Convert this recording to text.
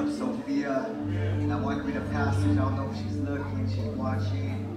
Sophia, and I want to read a passage. I don't know if she's looking, she's watching.